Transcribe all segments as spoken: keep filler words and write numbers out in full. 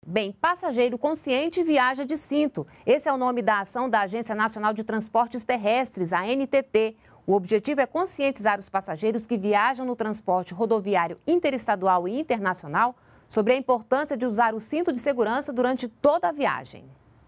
Bem, passageiro consciente viaja de cinto. Esse é o nome da ação da Agência Nacional de Transportes Terrestres, a N T T. O objetivo é conscientizar os passageiros que viajam no transporte rodoviário interestadual e internacional sobre a importância de usar o cinto de segurança durante toda a viagem.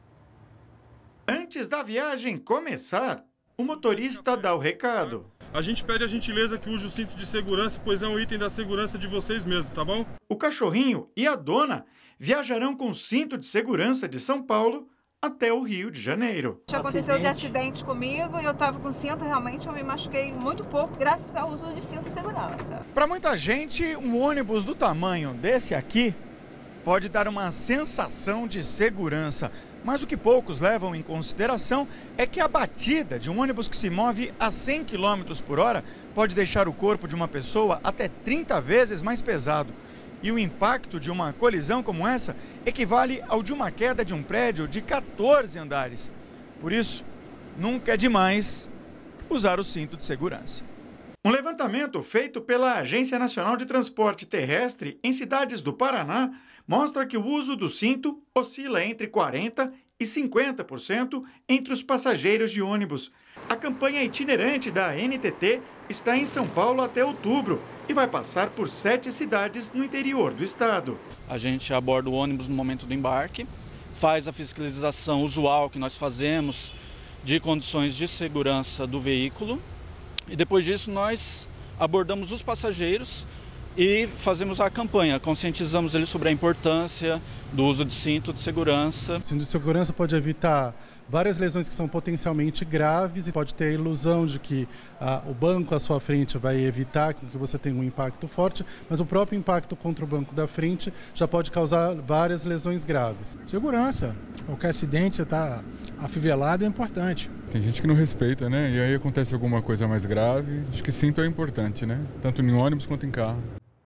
Antes da viagem começar, o motorista dá o recado. A gente pede a gentileza que use o cinto de segurança, pois é um item da segurança de vocês mesmos, tá bom? O cachorrinho e a dona viajarão com cinto de segurança de São Paulo até o Rio de Janeiro. Já aconteceu de acidente comigo e eu estava com cinto, realmente eu me machuquei muito pouco graças ao uso de cinto de segurança. Para muita gente, um ônibus do tamanho desse aqui pode dar uma sensação de segurança. Mas o que poucos levam em consideração é que a batida de um ônibus que se move a cem quilômetros por hora pode deixar o corpo de uma pessoa até trinta vezes mais pesado. E o impacto de uma colisão como essa equivale ao de uma queda de um prédio de quatorze andares. Por isso, nunca é demais usar o cinto de segurança. Um levantamento feito pela Agência Nacional de Transporte Terrestre em cidades do Paraná mostra que o uso do cinto oscila entre quarenta por cento e cinquenta por cento entre os passageiros de ônibus. A campanha itinerante da N T T está em São Paulo até outubro e vai passar por sete cidades no interior do estado. A gente aborda o ônibus no momento do embarque, faz a fiscalização usual que nós fazemos de condições de segurança do veículo e depois disso nós abordamos os passageiros e fazemos a campanha, conscientizamos eles sobre a importância do uso de cinto de segurança. O cinto de segurança pode evitar várias lesões que são potencialmente graves e pode ter a ilusão de que ah, o banco à sua frente vai evitar que você tenha um impacto forte, mas o próprio impacto contra o banco da frente já pode causar várias lesões graves. Segurança, qualquer acidente, você está afivelado é importante. Tem gente que não respeita, né? E aí acontece alguma coisa mais grave. Acho que cinto é importante, né? Tanto em ônibus quanto em carro.